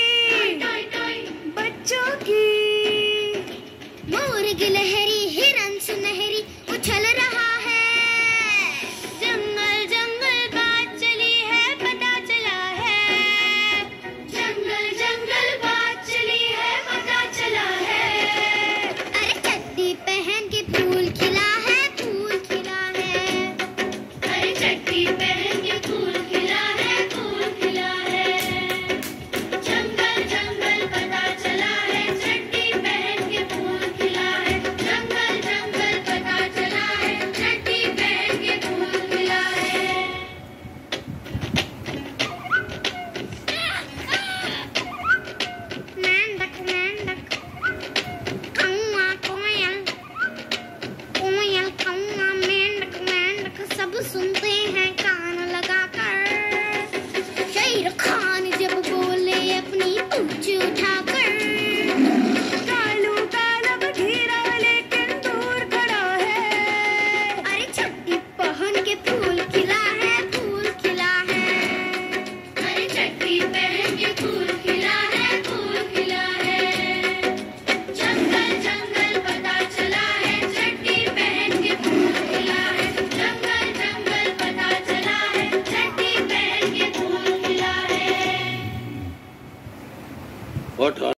बच्चों की मोर गिलहरी हिरन सुनहरी उछल रहा है। जंगल जंगल बात चली है पता चला है। जंगल जंगल बात चली है पता चला है। अरे चड्डी पहन के फूल खिला है, फूल खिला है। अरे चड्डी पहन के फूल खिला है, फूल खिला है। जंगल जंगल पता चला है, चड्डी पहन के फूल खिला है। जंगल जंगल पता चला है, चड्डी पहन के फूल खिला है। मेंढक मेंढक कौआ कोयल, कोयल कौआ मेंढक मेंढक सब सुनते हैं कान लगाकर। शेर खान जब बोले अपनी पूंछ उठाकर। कालू कालब धीरा लेकिन दूर खड़ा है। अरे चड्डी पहन के फूल खिला है, फूल खिला है। अरे चड्डी पहन के फूल खिला है, फूल खिला है। जंगल जंगल पता चला है, चड्डी पहन के फूल खिला है। जंगल जंगल पता चला है, चड्डी पहन के फूल खिला है। What